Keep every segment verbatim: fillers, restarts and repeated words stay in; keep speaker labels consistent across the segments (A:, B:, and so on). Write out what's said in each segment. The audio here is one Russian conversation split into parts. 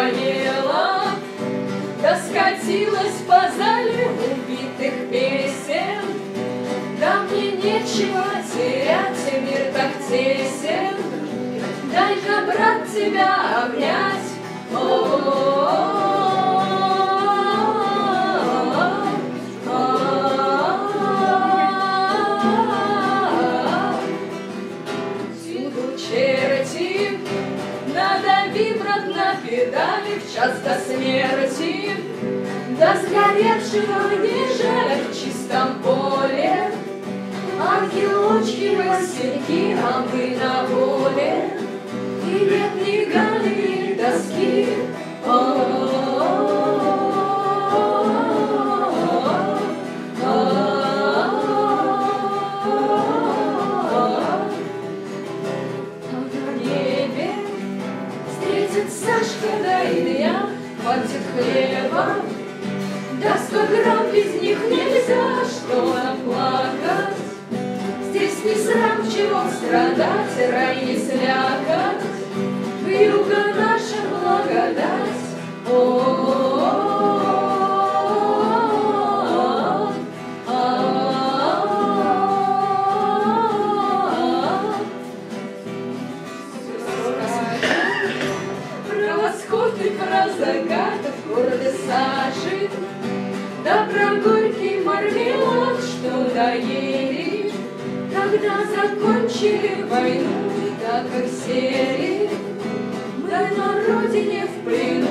A: поела, да скатилась по зале убитых песен. Да мне нечего терять, мир так тесен, дай-ка, брат, тебя обнять. Всюду черти, надави, брат, на педали в час до смерти, до сгоревшего не жаль в чистом поле. Ангелочки, васильки, а мы на воле, и нет ни гали, ни доски. На небе встретит Сашка да Илья, хватит хлеба, да сто грамм без них нельзя, что нам плакать. Здесь не срам, чего страдать, рай не слякоть, вьюга наша благодать. Про восход и про закат в городе сажи, да про горький мармелад, что доели, когда закончили войну, да как сели мы на родине в плену.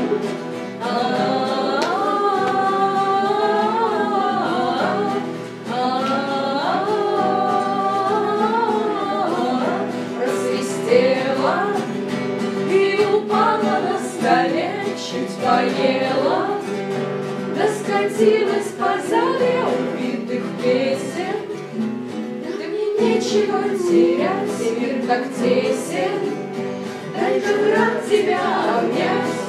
A: Просвистела и упала на столе, чуть поела, да скатилась по зале убитых песен. Нечего терять, мир так тесен, дай-ка, брат, тебя обнять.